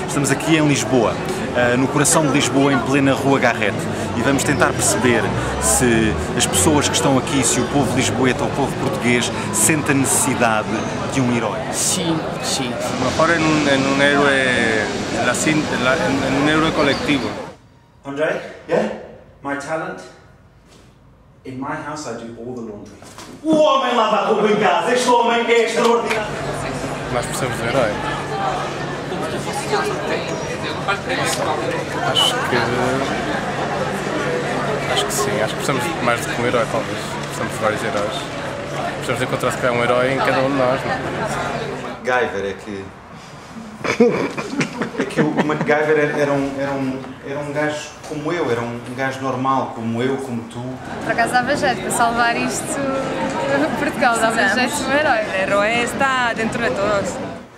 Estamos aqui em Lisboa, no coração de Lisboa, em plena Rua Garrete, e vamos tentar perceber se as pessoas que estão aqui, se o povo lisboeta ou o povo português sente a necessidade de um herói. Sim, sim. Mejor en un héroe, en un héroe colectivo. Andre? Yeah? My talent? In my house I do all the laundry. O homem lava a roupa em casa, este homem é extraordinário. Nós precisamos de um herói. Acho que sim, acho que precisamos de mais do que um herói, talvez. Precisamos de vários heróis. Precisamos de encontrar se calhar um herói em cada um de nós, não é? MacGyver é que o MacGyver era um gajo como eu, era um gajo normal, como eu, como tu. Por acaso dava jeito para salvar isto, Portugal dava jeito de um herói. El héroe está dentro de todos.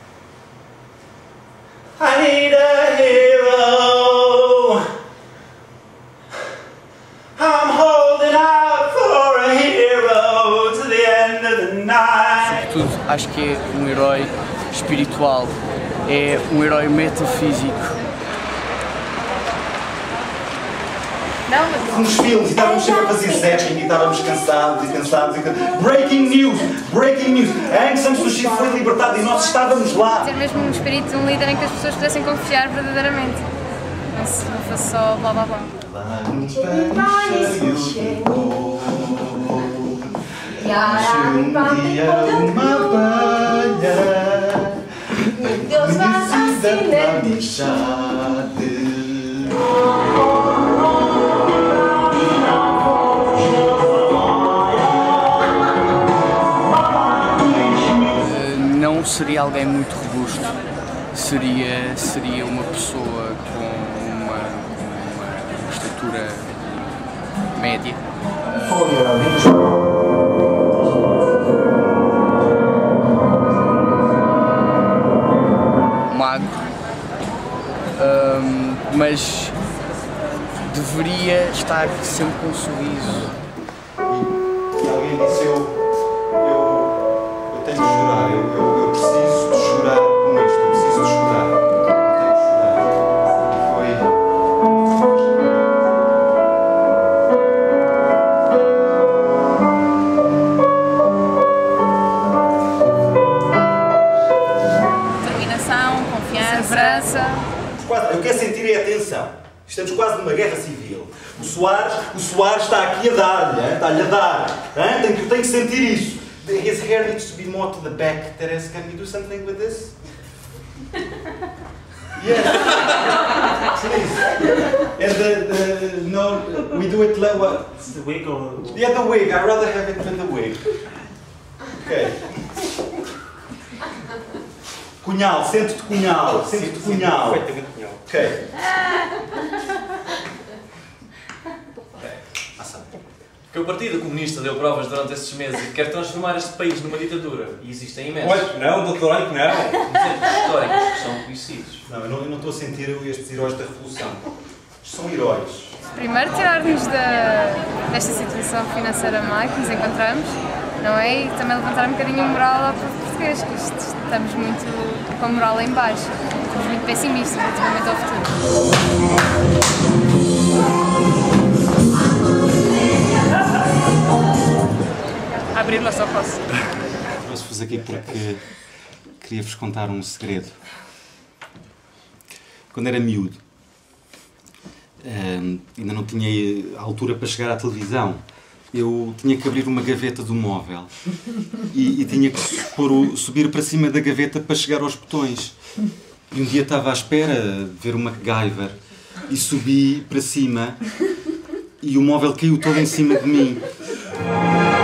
I need a hero. I'm holding out for a hero to the end of the night. Sobretudo, acho que é um herói espiritual, é um herói metafísico. Não, mas Nos filmes, e estávamos sempre a fazer zapping, e estávamos cansados. Breaking news! Breaking news! A Aung San Suu Kyi foi libertada e nós estávamos lá. ter mesmo um espírito de um líder em que as pessoas pudessem confiar verdadeiramente. Não se não fosse só blá blá blá. Deus vai Não seria alguém muito robusto, seria uma pessoa com uma estatura média. Magro, mas deveria estar sempre com um sorriso. E alguém disse, eu tenho de jurar, eu preciso de jurar com isto, eu preciso de jurar. Eu tenho de Determinação, confiança. Segurança. Eu quero sentir a atenção. Estamos quase numa guerra civil. O Soares está aqui a dar-lhe, está-lhe a dar. Tem que sentir isso. His hair needs to be more to the back. Teresa, can you do something with this? Yes. Please. And no, we do it lower. It's the wig or... Yeah, the wig. I'd rather have it with the wig. Okay. Cunhal, sente-te cunhal. Sente-te cunhal. Perfeitamente cunhal. Ok. Que o Partido Comunista deu provas durante estes meses e quer transformar este país numa ditadura. E existem imensos. Olha, não, doutor, olha que não. Exemplos históricos que são conhecidos. Não, eu não estou a sentir estes heróis da Revolução. Estes são heróis. Primeiro tirar-nos desta situação financeira má que nos encontramos, não é? E também levantar um bocadinho a moral ao povo português, que estamos muito com a moral em baixo. Estamos muito pessimistas relativamente ao futuro. Abrir os ojos. Trouxe-vos aqui porque queria-vos contar um segredo. Quando era miúdo, ainda não tinha altura para chegar à televisão, eu tinha que abrir uma gaveta do móvel e tinha que subir para cima da gaveta para chegar aos botões. E um dia estava à espera de ver o MacGyver e subi para cima e o móvel caiu todo em cima de mim.